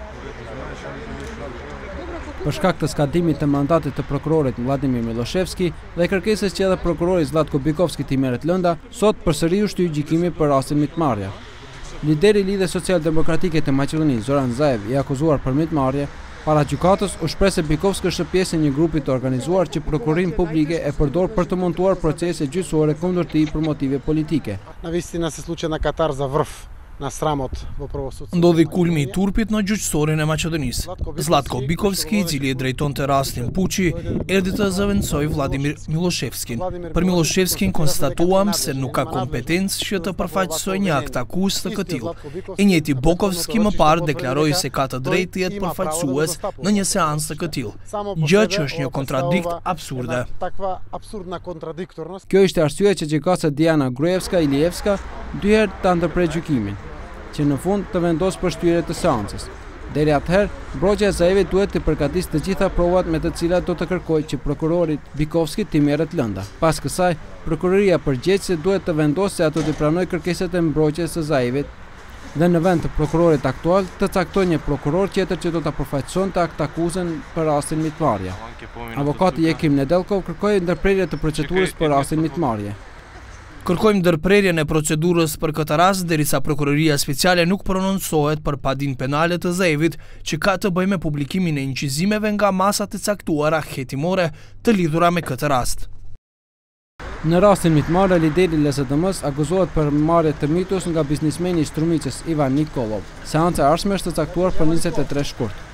Për shkak të skadimit të mandatit të prokurorit Vladimir Miloševski dhe kërkesës që edhe prokurori Zlatko Bikovski t'i merret lënda, sot përsëri u shtyj gjykimi për rastin mitmarrje. Lideri i Lidhjes Social-Demokratike të Maqedonisë, Zoran Zaev, i akuzuar për mitmarrje, para gjykatës u shpreh se Bikovski është pjesë e një grupi të organizuar që prokurorinë publike e përdor për të montuar procese gjyqësore kundër tij për motive politike. Navistina se случай на Катар за vrh na sramot ndodhi kulmi i turpit në gjyqësorin e Maqedonisë. Zlatko Bikovski, i cili e drejtonte rastin Puçi, erdhi të zëvendësoj Vladimir Miloševskin. Për Miloševskin konstatuam se nuk ka kompetencë që të përfaqësojë një akt akuz të këtillë. I njëjti Bokovski më parë deklaroi se ka të drejtë të jetë përfaqësues në një seancë të këtillë, gjë që është një kontradikt absurde. Kjo ishte arsyeja që gjykatëse Diana Gruevska-Ilievska dy herë ta ndërprer gjykimin, që në fund të vendos për shtyre të seancës. Deri atëherë, mbrojtja e Zaevit duhet të përgatisë të gjitha provat me të cilat do të kërkojë që prokurori Bikovski t'i merret lënda. Pas kësaj, prokuroria përgjegjëse duhet të vendosë se ato të pranojë kërkesat e mbrojtjes së Zaevit dhe në vend të prokurorit aktual të caktojë një prokuror tjetër që do ta përfaqësonte akt akuzën për rastin mitmarrje. Avokati Jekim Nedelkov kërkoi ndërprerje të procedurës për rastin mitmarrje. Kërkojmë ndërprerjen e procedurës për këtë rast derisa prokuroria speciale nuk prononcohet për padin penale të Zaevit, që ka të bëjë me publikimin e inqizimeve nga masat e caktuara hetimore të lidhura me këtë rast. Në rastin mitmarrje, lideri LSDM-s akuzohet për marrje të mitos nga biznesmeni i Strumicës Ivan Nikolov. Seanca e ardhshme është caktuar për 23 shkurt.